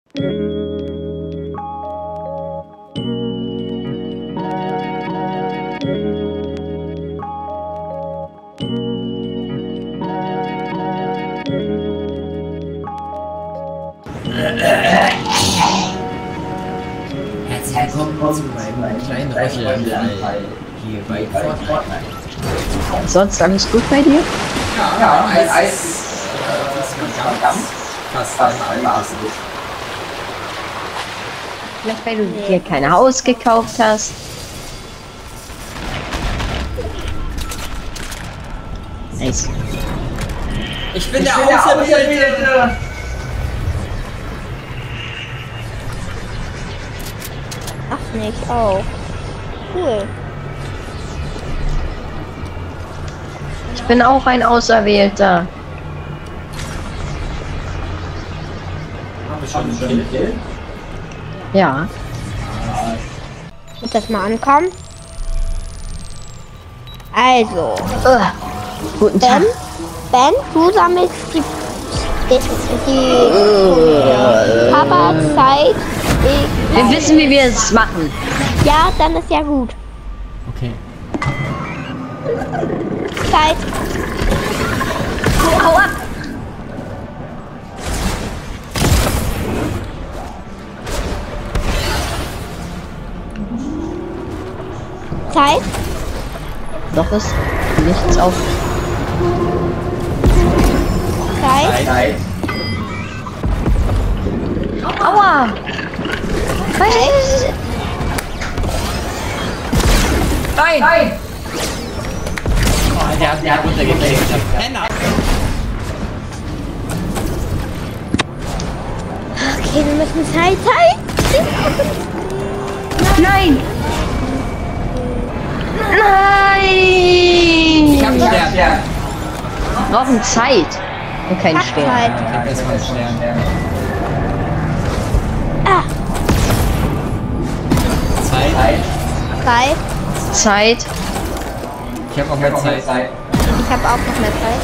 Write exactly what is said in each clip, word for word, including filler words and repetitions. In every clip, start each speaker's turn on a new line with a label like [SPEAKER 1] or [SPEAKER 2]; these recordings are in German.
[SPEAKER 1] Herzlich willkommen zu meinem kleinen Röcheln hier bei Fortnite.
[SPEAKER 2] Sonst alles gut bei dir?
[SPEAKER 1] Ja, ja, mein Eis, Eis äh, ist ganz, fast einmal alles gut.
[SPEAKER 2] Vielleicht weil du dir kein Haus gekauft hast. Nice.
[SPEAKER 1] Ich bin ich der Auserwählte!
[SPEAKER 3] Ach nicht, auch. Cool.
[SPEAKER 2] Ich bin auch ein Auserwählter.
[SPEAKER 1] Haben wir schon einen Kill?
[SPEAKER 2] Ja.
[SPEAKER 3] Wird das mal ankommen? Also.
[SPEAKER 2] Uh, guten Tag.
[SPEAKER 3] Ben, Ben, du sammelst die, die, die uh, Papa Zeit. Ich,
[SPEAKER 2] wir wissen, wie wir es machen.
[SPEAKER 3] Ja, dann ist ja gut.
[SPEAKER 1] Okay.
[SPEAKER 3] Zeit.
[SPEAKER 2] Hau ab!
[SPEAKER 3] Zeit.
[SPEAKER 2] Doch ist nichts auf.
[SPEAKER 3] Zeit.
[SPEAKER 1] Zeit.
[SPEAKER 2] Aua! Nein!
[SPEAKER 1] Nein! Oh, der hat mich runtergekriegt. Penner!
[SPEAKER 3] Okay, wir müssen Zeit, Zeit.
[SPEAKER 2] Nein! Nein!
[SPEAKER 1] Ich hab einen Stern. Ja.
[SPEAKER 2] Wir brauchen Zeit und keinen Stern.
[SPEAKER 3] Zeit.
[SPEAKER 1] Ich hab erstmal einen Stern.
[SPEAKER 3] Ah,
[SPEAKER 1] Zeit.
[SPEAKER 3] Zeit.
[SPEAKER 2] Zeit.
[SPEAKER 1] Ich hab noch mehr Zeit.
[SPEAKER 3] Ich habe auch noch mehr Zeit.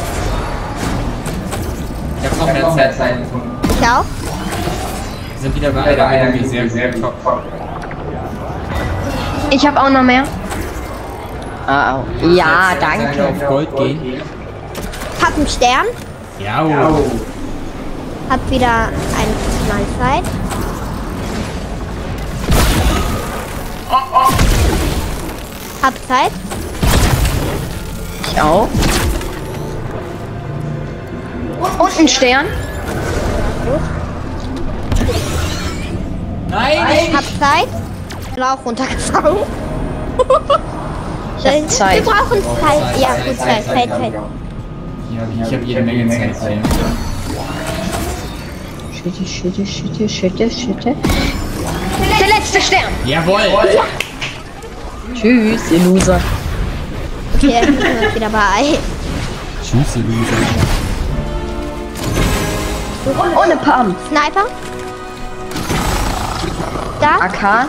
[SPEAKER 1] Ich hab noch mehr Zeit.
[SPEAKER 3] Ich auch.
[SPEAKER 1] Wir sind wieder bei einer die sehr, sehr top.
[SPEAKER 2] Ich habe auch noch mehr. Ah, oh. Ja,
[SPEAKER 1] Jetzt, äh,
[SPEAKER 2] danke.
[SPEAKER 1] auf Gold gehen.
[SPEAKER 3] Hab einen Stern.
[SPEAKER 1] Ja.
[SPEAKER 3] Hab wieder eine Zeit. Hab Zeit.
[SPEAKER 2] Ich auch. Und ein Stern.
[SPEAKER 1] Nein!
[SPEAKER 3] Ich hab Zeit. Ich bin auch runtergefallen.
[SPEAKER 2] Ich hab Zeit.
[SPEAKER 3] Wir brauchen Zeit.
[SPEAKER 1] Zeit,
[SPEAKER 3] Ja,
[SPEAKER 1] Zeit,
[SPEAKER 3] gut,
[SPEAKER 1] Zeit,
[SPEAKER 3] Zeit,
[SPEAKER 1] Zeit,
[SPEAKER 3] Zeit,
[SPEAKER 1] ja.
[SPEAKER 3] Zeit.
[SPEAKER 1] Ich hab jede Menge Zeit.
[SPEAKER 2] Schütte, schütte, schütte, schütte, schütte. Der letzte Stern.
[SPEAKER 1] Jawohl!
[SPEAKER 3] Ja.
[SPEAKER 2] Tschüss, ihr Loser.
[SPEAKER 3] Okay, jetzt sind wir wieder bei.
[SPEAKER 1] Tschüss, ihr Loser.
[SPEAKER 2] Ohne Pam.
[SPEAKER 3] Sniper. Da.
[SPEAKER 2] A K.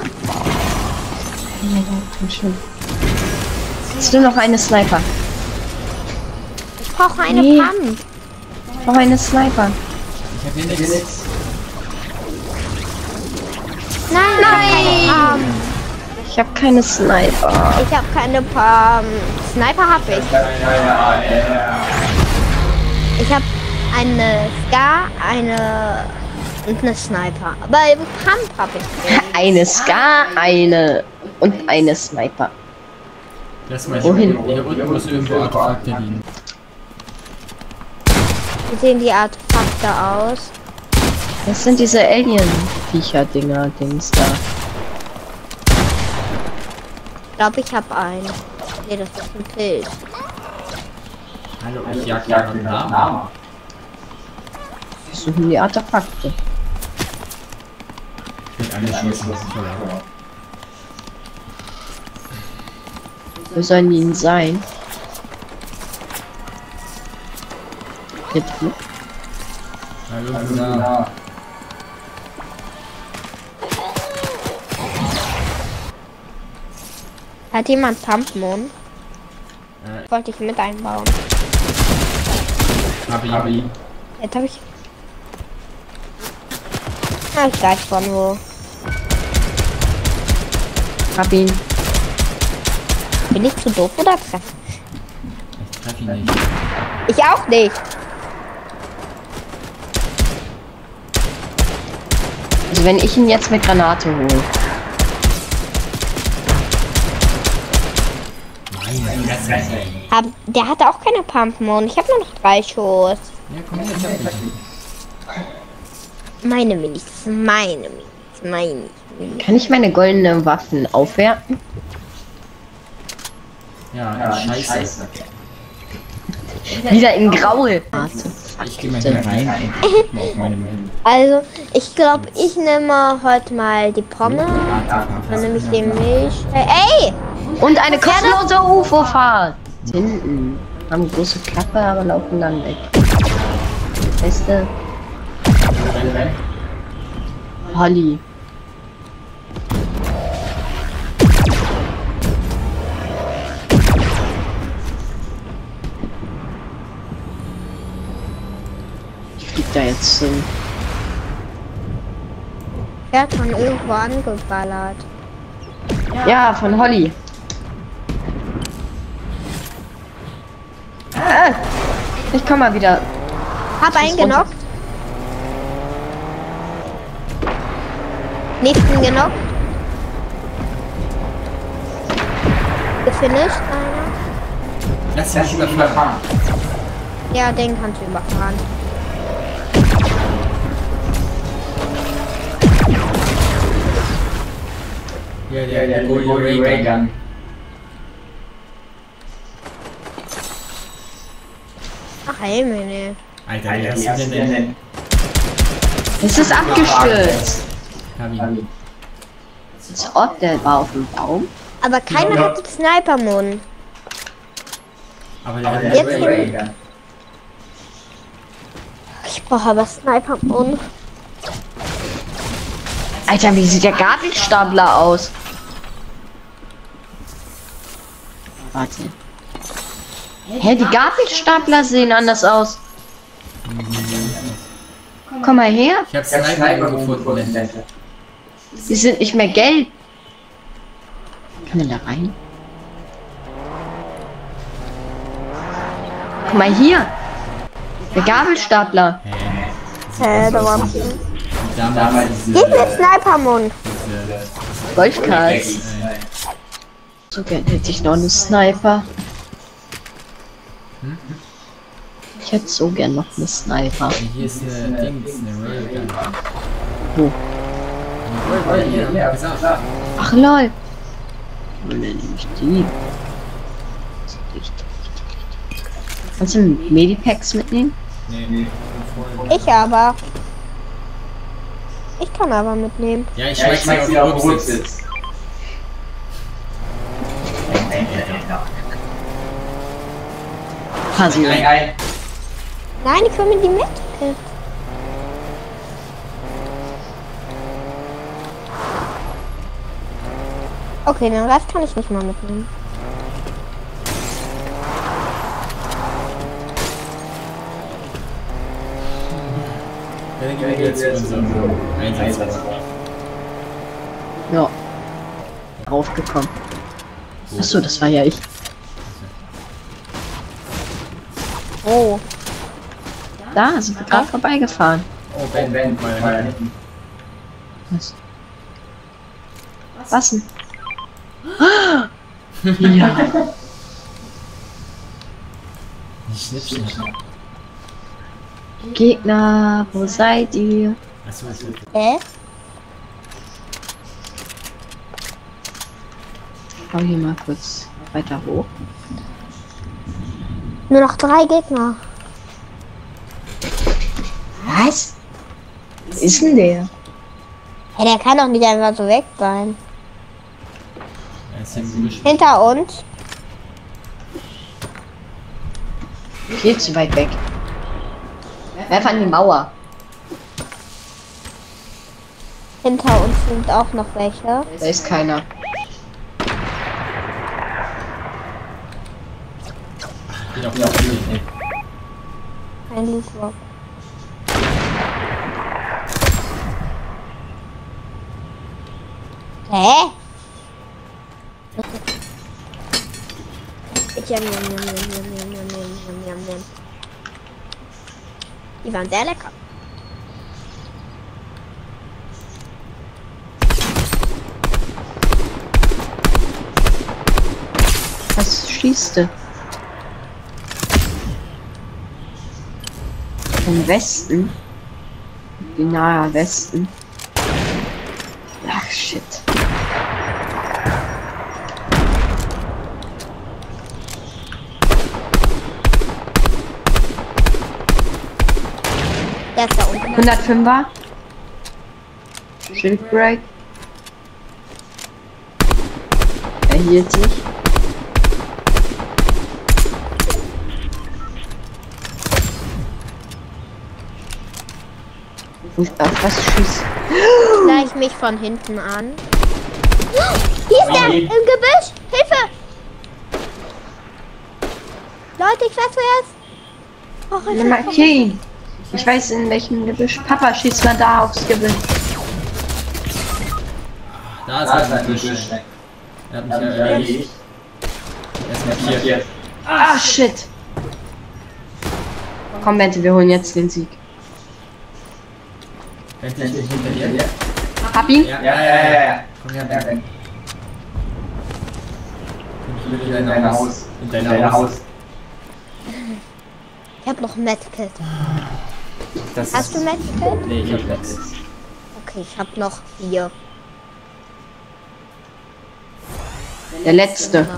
[SPEAKER 2] Komm schon. Hast du noch eine Sniper?
[SPEAKER 3] Ich brauche eine
[SPEAKER 2] Nee.
[SPEAKER 3] Pump.
[SPEAKER 2] Ich brauche eine Sniper.
[SPEAKER 1] Ich hab hier nichts.
[SPEAKER 3] Nein,
[SPEAKER 2] Nein.
[SPEAKER 3] Ich habe
[SPEAKER 2] Ich habe
[SPEAKER 3] keine Pump.
[SPEAKER 2] keine Sniper.
[SPEAKER 3] Ich habe keine Pump. Sniper habe ich. Ich habe eine Scar, eine und eine Sniper. Aber Pump habe ich.
[SPEAKER 2] Eine Scar, eine und eine Sniper.
[SPEAKER 1] Lass mal
[SPEAKER 2] Wohin?
[SPEAKER 1] hier unten muss irgendwo Artefakte liegen.
[SPEAKER 3] Wie sehen die Artefakte aus?
[SPEAKER 2] Das sind diese Alien-Viecher-Dinger-Dings da.
[SPEAKER 3] Ich glaube, ich habe einen. Nee, das ist ein Pilz.
[SPEAKER 1] Hallo, ich jag ja einen Namen.
[SPEAKER 2] Wir suchen die Artefakte.
[SPEAKER 1] Ich will alle schießen, was ich verlange.
[SPEAKER 2] Wo sollen die denn sein? Jetzt, ne?
[SPEAKER 1] Hallo, da.
[SPEAKER 3] Hat jemand Pumpmon?
[SPEAKER 1] Äh.
[SPEAKER 3] Wollte ich mit einbauen.
[SPEAKER 1] Hab ich.
[SPEAKER 3] Jetzt habe ich. Ah, ich weiß von wo.
[SPEAKER 2] Hab ihn.
[SPEAKER 3] Bin ich zu doof oder treffen?
[SPEAKER 4] Ich treffe ihn nicht.
[SPEAKER 3] Ich auch nicht.
[SPEAKER 2] Also wenn ich ihn jetzt mit Granate hole.
[SPEAKER 4] Nein, das ist nicht.
[SPEAKER 3] Hab, der hatte auch keine Pumpen und ich habe nur noch drei Schuss.
[SPEAKER 4] Ja, komm her, ich hab dich.
[SPEAKER 3] Meine Minis, meine Minis, meine Minis.
[SPEAKER 2] Kann ich meine goldenen Waffen aufwerten?
[SPEAKER 4] Ja, ja scheiße.
[SPEAKER 2] Wieder in Graul.
[SPEAKER 4] Ich geh mal hier rein und guck mal auf meine Mühen.
[SPEAKER 3] Also, ich glaube, ich nehme heute mal die Pommes. Dann nehme ich den Milch. Ey!
[SPEAKER 2] Und eine kostenlose U F O-Fahrt. Hinten. Haben eine große Klappe, aber laufen dann weg. Beste. Holly. Ich flieg da jetzt hin.
[SPEAKER 3] Er hat von irgendwo angeballert.
[SPEAKER 2] Ja, von Holly. Ah, ich komm mal wieder.
[SPEAKER 3] Hab einen genockt. Nächsten genockt. Gefinisht einer.
[SPEAKER 4] Lass mich überfahren.
[SPEAKER 3] Ja, den kannst du überfahren.
[SPEAKER 4] Ja, der, der Golden Ray Gun.
[SPEAKER 3] Ach, Himmel.
[SPEAKER 4] Alter, wie hast du denn denn?
[SPEAKER 2] Es ist abgestürzt.
[SPEAKER 4] Hab ihn.
[SPEAKER 2] Als ob der war auf dem Baum.
[SPEAKER 3] Aber keiner
[SPEAKER 4] Ja.
[SPEAKER 3] hat den Sniper-Mund.
[SPEAKER 4] Aber der hat
[SPEAKER 3] Jetzt
[SPEAKER 4] den
[SPEAKER 3] hin.
[SPEAKER 4] Ray Gun.
[SPEAKER 3] Ich brauche aber Sniper-Mund.
[SPEAKER 2] Alter, wie sieht der Gabelstapler aus? Warte. Hä, die Gabelstapler sehen anders aus. Komm mal her.
[SPEAKER 4] Ich hab Sniper gefunden.
[SPEAKER 2] Die sind nicht mehr gelb. Kann man da rein? Guck mal hier. Der Gabelstapler.
[SPEAKER 3] Äh, da war
[SPEAKER 4] Damals
[SPEAKER 3] Hier ist der Sniper-Mund.
[SPEAKER 2] Golfkars. So gern hätte ich noch einen Sniper. Ich hätte so gern noch einen Sniper.
[SPEAKER 4] Hier ist eine Dings, eine Railgun.
[SPEAKER 2] Wo?
[SPEAKER 4] Ja, hier, ja, gesagt.
[SPEAKER 2] Ach lol. Oder nämlich die. Kannst du Medipacks mitnehmen?
[SPEAKER 4] Nee, nee.
[SPEAKER 3] Ich aber. Ich kann aber mitnehmen.
[SPEAKER 4] Ja, ich schmeiß sie auf den Rücksitz.
[SPEAKER 2] Quasi.
[SPEAKER 4] Nein,
[SPEAKER 3] Nein, ich will mir die mit. Okay, den Rest kann ich nicht mal mitnehmen.
[SPEAKER 4] Ja, dann gehen wir jetzt zu unserem Einsatz.
[SPEAKER 2] Ja. Raufgekommen. Achso, das war ja ich.
[SPEAKER 3] Oh.
[SPEAKER 2] Da sind wir gerade vorbeigefahren.
[SPEAKER 4] Oh, Ben, Ben, mal da hinten.
[SPEAKER 2] Was? Was denn? Ah! Ja.
[SPEAKER 4] Schnipp, schnipp, schnipp.
[SPEAKER 2] Gegner, wo seid ihr?
[SPEAKER 4] Achso, das wird.
[SPEAKER 3] Hä?
[SPEAKER 2] Komm hier mal kurz weiter hoch.
[SPEAKER 3] Nur noch drei Gegner.
[SPEAKER 2] Was? Wo ist denn der?
[SPEAKER 3] Hey, der kann doch nicht einfach so weg sein.
[SPEAKER 4] Er ist hier im Gebüsch.
[SPEAKER 3] Hinter uns.
[SPEAKER 2] Viel zu weit weg. Werf an die Mauer.
[SPEAKER 3] Hinter uns sind auch noch welche.
[SPEAKER 2] Da ist keiner.
[SPEAKER 4] Geht auf die Idee.
[SPEAKER 3] Ein Loot Rock. Hä? Jam, jam, jam, jam, jam, jam, jam, jam, jam, jam. Die waren sehr lecker.
[SPEAKER 2] Was schießt du? Im Westen? Im nahe Westen? Ach, shit.
[SPEAKER 3] Der ist da unten.
[SPEAKER 2] hundertfünfer. Shield Break. Er hielt sich. Auf was schießt?
[SPEAKER 3] Gleich mich von hinten an. Hier ist der! Im Gebüsch! Hilfe! Leute, ich weiß zuerst. Oh,
[SPEAKER 2] Na, markier ihn. Ich weiß in welchem Gebüsch. Papa, schießt mal da aufs Gebüsch.
[SPEAKER 4] Da ist halt ein Gebüsch. Er hat mich ja erledigt. Er ist markiert.
[SPEAKER 2] Ah, shit. Komm, Bente, wir holen jetzt den Sieg.
[SPEAKER 4] Bente, ich bin hinter dir.
[SPEAKER 2] Hab ihn?
[SPEAKER 4] Ja, ja, ja, ja. Komm her, Bente. Ich will in dein Haus. In dein Haus.
[SPEAKER 3] Ich hab noch ein Medkit.
[SPEAKER 4] Das
[SPEAKER 3] Hast du Medkit?
[SPEAKER 4] Nee, ich hab nichts.
[SPEAKER 3] Okay, ich hab noch vier.
[SPEAKER 2] Der letzte.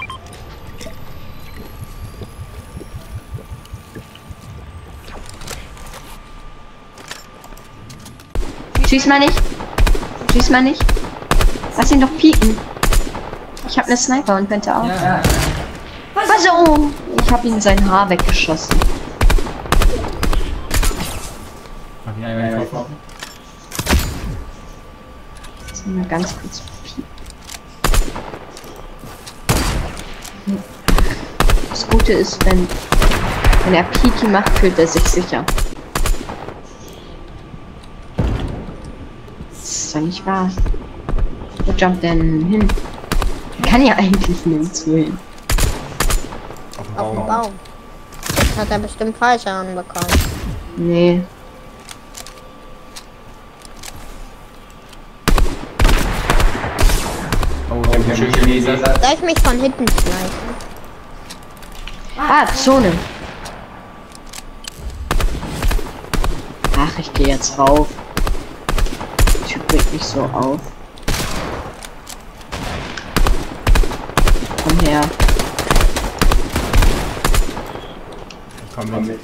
[SPEAKER 2] Schieß mal nicht. Schieß mal nicht. Lass ihn doch pieken. Ich hab ne Sniper und Bente auch.
[SPEAKER 4] Ja.
[SPEAKER 2] Was? Oh, ich hab ihm sein Haar weggeschossen.
[SPEAKER 4] Hab ihn einmal getroffen.
[SPEAKER 2] Lass ihn mal ganz kurz pieken. Das Gute ist, wenn, wenn er Piki macht, fühlt er sich sicher. Das ist doch nicht wahr. Wo jumpt denn hin? Kann ja eigentlich nirgendwo hin.
[SPEAKER 3] Auf dem Baum. Das hat er bestimmt falsch anbekommen.
[SPEAKER 2] Nee.
[SPEAKER 4] Oh, ich hab schön gelesen.
[SPEAKER 3] Soll ich mich von hinten schleichen?
[SPEAKER 2] Ah, Zone. Ach, ich gehe jetzt rauf. Der Typ bringt mich so auf. Komm her.
[SPEAKER 4] Komm mit.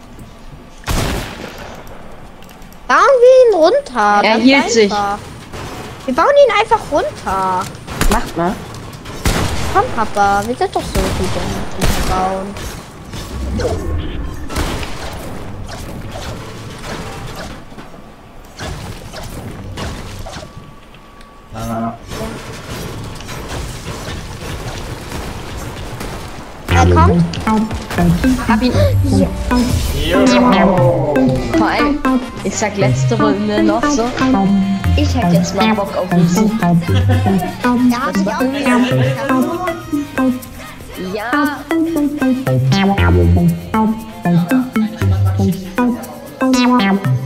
[SPEAKER 3] Bauen wir ihn runter.
[SPEAKER 2] Er
[SPEAKER 3] ganz
[SPEAKER 2] hielt sich.
[SPEAKER 3] einfach. Wir bauen ihn einfach runter.
[SPEAKER 2] Macht mal.
[SPEAKER 3] Komm, Papa, wir sind doch so gut im Bauen.
[SPEAKER 4] Ah.
[SPEAKER 3] Er kommt.
[SPEAKER 2] Hab ihn. Vor allem, ich sag letzte Runde noch so. Ich hätte jetzt mal Bock auf den Sieg.
[SPEAKER 3] Ja, hab ich auch gesagt.
[SPEAKER 2] Ja.
[SPEAKER 3] Ja.